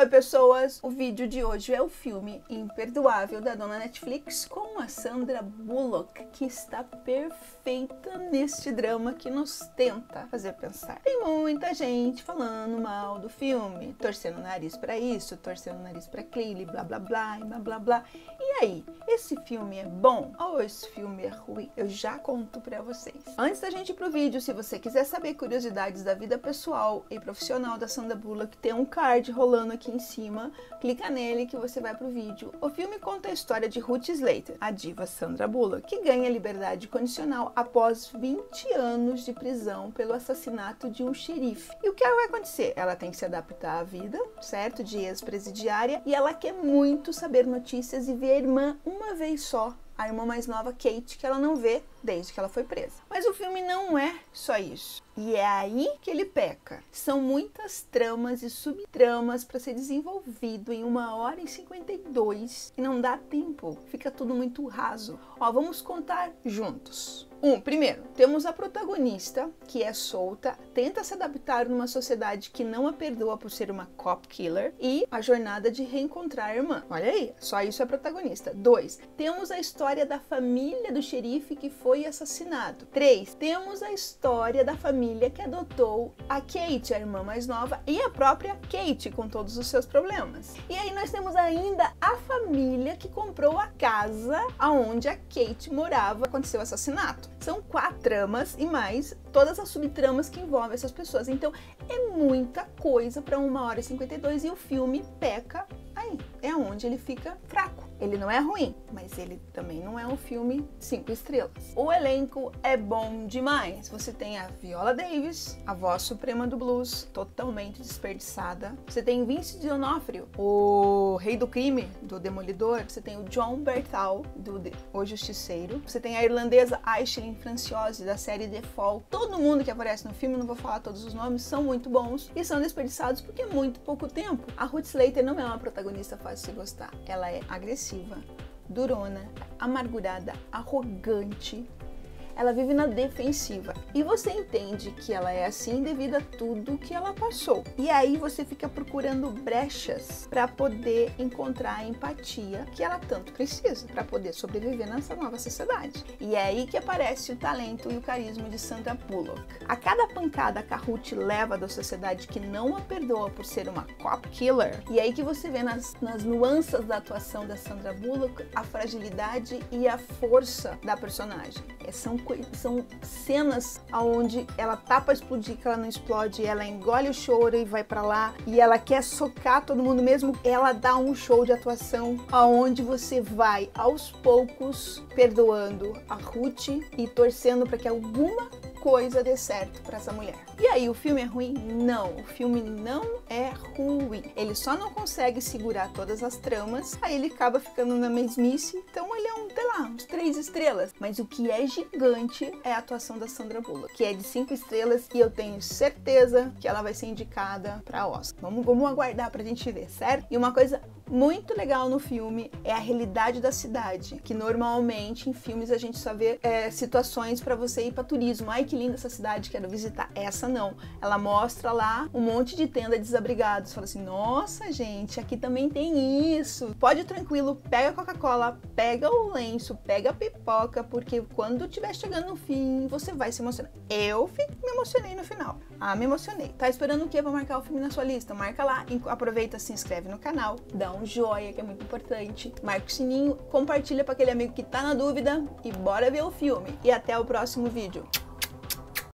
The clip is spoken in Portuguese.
Oi pessoas, o vídeo de hoje é o filme Imperdoável da dona Netflix com a Sandra Bullock, que está perfeita neste drama que nos tenta fazer pensar. Tem muita gente falando mal do filme, torcendo o nariz pra isso, torcendo o nariz pra aquele, blá blá blá e blá blá blá. E aí, esse filme é bom ou esse filme é ruim? Eu já conto pra vocês. Antes da gente ir pro vídeo, se você quiser saber curiosidades da vida pessoal e profissional da Sandra Bullock, tem um card rolando aqui em cima, clica nele que você vai pro vídeo. O filme conta a história de Ruth Slater, a diva Sandra Bullock, que ganha liberdade condicional após 20 anos de prisão pelo assassinato de um xerife. E o que vai acontecer? Ela tem que se adaptar à vida, certo? De ex-presidiária, e ela quer muito saber notícias e ver a irmã uma vez só, a irmã mais nova, Kate, que ela não vê desde que ela foi presa. Mas o filme não é só isso. E é aí que ele peca. São muitas tramas e subtramas para ser desenvolvido em 1h52 e não dá tempo. Fica tudo muito raso. Ó, vamos contar juntos. Primeiro, temos a protagonista, que é solta, tenta se adaptar numa sociedade que não a perdoa por ser uma cop killer, e a jornada de reencontrar a irmã. Olha aí, só isso é protagonista. 2, temos a história da família do xerife que foi assassinado. 3, temos a história da família que adotou a Kate, a irmã mais nova, e a própria Kate, com todos os seus problemas. E aí nós temos ainda a família que comprou a casa onde a Kate morava, aconteceu o assassinato. São 4 tramas e mais todas as subtramas que envolvem essas pessoas. Então é muita coisa para 1h52 e o filme peca aí. É onde ele fica fraco. Ele não é ruim, mas ele também não é um filme 5 estrelas. O elenco é bom demais. Você tem a Viola Davis, a voz suprema do blues, totalmente desperdiçada. Você tem Vince D'Onofrio, o rei do crime, do Demolidor. Você tem o Jon Bernthal, do O Justiceiro. Você tem a irlandesa Aisling Franciose, da série The Fall. Todo mundo que aparece no filme, não vou falar todos os nomes, são muito bons e são desperdiçados porque é muito pouco tempo. A Ruth Slater não é uma protagonista fácil de gostar. Ela é agressiva, durona, amargurada, arrogante. Ela vive na defensiva e você entende que ela é assim devido a tudo que ela passou. E aí você fica procurando brechas para poder encontrar a empatia que ela tanto precisa para poder sobreviver nessa nova sociedade. E é aí que aparece o talento e o carisma de Sandra Bullock. A cada pancada que a Ruth leva da sociedade que não a perdoa por ser uma cop killer, e é aí que você vê nas nuances da atuação da Sandra Bullock a fragilidade e a força da personagem. São cenas onde ela tá pra explodir, que ela não explode, ela engole o choro e vai pra lá, e ela quer socar todo mundo mesmo. Ela dá um show de atuação aonde você vai aos poucos perdoando a Ruth e torcendo para que alguma coisa dê certo para essa mulher. E aí, o filme é ruim? Não, o filme não é ruim. Ele só não consegue segurar todas as tramas, aí ele acaba ficando na mesmice, então ele é sei lá, uns 3 estrelas. Mas o que é gigante é a atuação da Sandra Bullock, que é de 5 estrelas e eu tenho certeza que ela vai ser indicada para Oscar. Vamos aguardar pra gente ver, certo? E uma coisa muito legal no filme é a realidade da cidade, que normalmente em filmes a gente só vê situações para você ir para turismo. Ai, que linda essa cidade, quero visitar. Essa não. Ela mostra lá um monte de tenda de desabrigados. Fala assim, nossa gente, aqui também tem isso. Pode ir tranquilo, pega a Coca-Cola, pega o lenço, pega a pipoca, porque quando estiver chegando no fim, você vai se emocionar. Eu me emocionei no final. Me emocionei. Tá esperando o que pra marcar o filme na sua lista? Marca lá, aproveita, se inscreve no canal, dá um joinha, que é muito importante, marca o sininho, compartilha para aquele amigo que tá na dúvida e bora ver o filme. E até o próximo vídeo.